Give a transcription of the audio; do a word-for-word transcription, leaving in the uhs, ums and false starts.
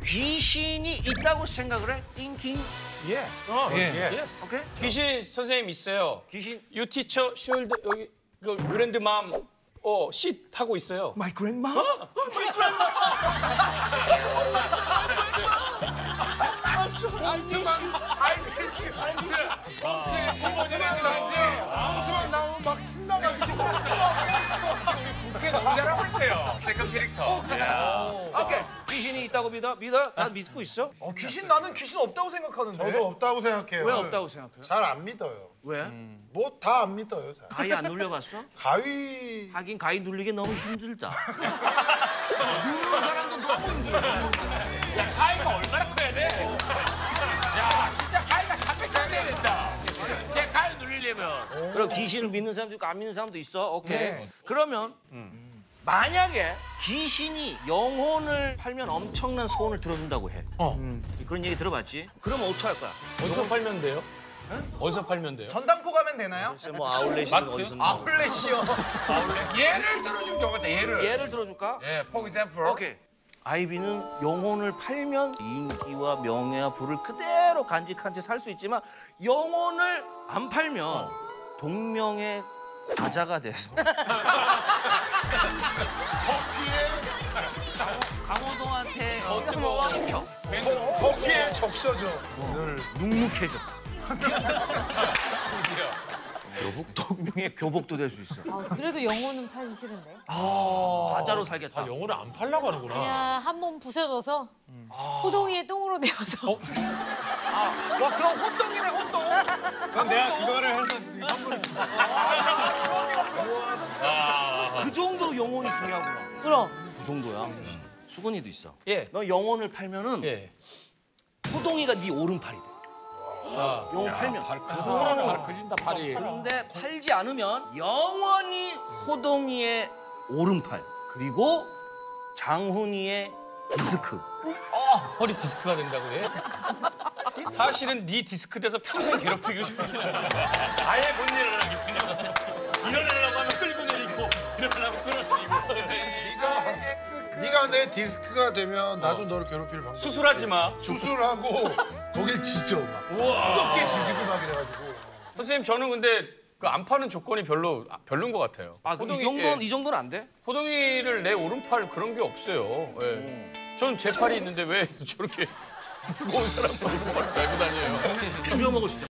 귀신이 있다고 생각을 해? 띵킹? 예. 어, 예. 예. 오케이? 귀신 선생님 있어요. 귀신. You teacher should 여기 그 그랜드맘 어, 쉿 하고 있어요. My grandma? 엉뚱한 나오게 엉뚱한 나오면 막 신나가지고 걔 너무 잘하고 있어요. 세컨 캐릭터. 오케이. 귀신이 있다고 믿어? 믿어? 다 믿고 있어? 어, 귀신 나는 귀신 없다고 생각하는데. 저도 없다고 생각해요. 왜 없다고 생각해요? 잘 안 믿어요. 왜? 뭐 다 안 믿어요. 잘. 가위 안 눌려봤어? 가위 하긴 가위 눌리기 너무 힘들다. 누르는 사람도 너무 힘들어. 야, 가위가 얼마나 커야 돼? 야, 진짜 가위가 삼백 점 돼야 된다. 제 가위 눌리려면. 그럼 귀신을 믿는 사람도 있고 안 믿는 사람도 있어. 오케이. 그러면 만약에 귀신이 영혼을 팔면 엄청난 소원을 들어준다고 해. 어. 그런 얘기 들어봤지? 그러면 어떻게 할 거야? 어디서 팔면 돼요? 어디서 팔면 돼요? 전당포 가면 되나요? 글쎄 뭐 아울렛이든 어디서 뭐. 아울렛이요. 예를 들어주면 좋겠다, 예를. 예를 들어줄까? 예, for example. 오케이. 아이비는 영혼을 팔면 인기와 명예와 부를 그대로 간직한 채 살 수 있지만 영혼을 안 팔면 동명의 과자가 돼서 커피에 강호동한테 뭐. 시켜 커피에 적셔져. 늘 눅눅해져. 교복 동명의 교복도 될 수 있어. 아, 그래도 영혼은 팔기 싫은데. 과자로 살겠다. 아, 영어를 안 팔려고 하는구나. 그냥 한 몸 부셔져서 호동이의 똥으로 되어서. 와, 그럼 호떡이네, 호떡. 그럼 내가 그거를 해서 선물을 주원이가 호떡에서 사. 그 정도로 영혼이 중요하구나. 그럼. 그 정도야. 수근이도 있어. 예. 너 영혼을 팔면은 예. 호동이가 네 오른팔이 돼. 아, 영혼 팔면. 발 커진다, 발이. 그런데 팔지 않으면 영원히 호동이의 오른팔 그리고 장훈이의 디스크. 허리 디스크가 된다고 해? 사실은 네 디스크 돼서 평생 괴롭히고 싶은 게 아예 못 일어나게 그냥 일어나려고 하면 끌고 내리고 일어나려고 끌어내리고 네가 네가 내 디스크가 되면 나도 너를 괴롭힐 방법. 수술하지 마. 수술하고 거길 지져 막. 뜨겁게 지지고 막 이래가지고. 선생님 저는 근데 그 안 파는 조건이 별로 아, 별론 것 같아요. 아, 그럼 이 호동이- 정도는 예. 이 정도는 안 돼? 호동이를 내 오른팔 그런 게 없어요. 예. 전 제 팔이 있는데 왜 저렇게 무거운 사람 오른팔 달고 다녀요? 비벼 먹을 수 있어.